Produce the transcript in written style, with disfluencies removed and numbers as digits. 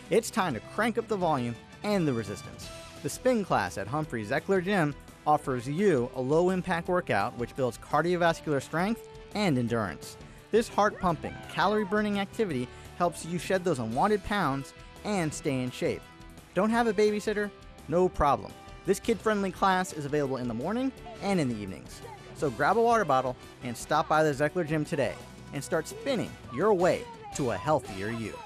It's time to crank up the volume and the resistance. The spin class at Humphreys Gym offers you a low-impact workout which builds cardiovascular strength and endurance. This heart-pumping, calorie-burning activity helps you shed those unwanted pounds and stay in shape. Don't have a babysitter? No problem. This kid-friendly class is available in the morning and in the evenings. So grab a water bottle and stop by the Gym today and start spinning your way to a healthier you.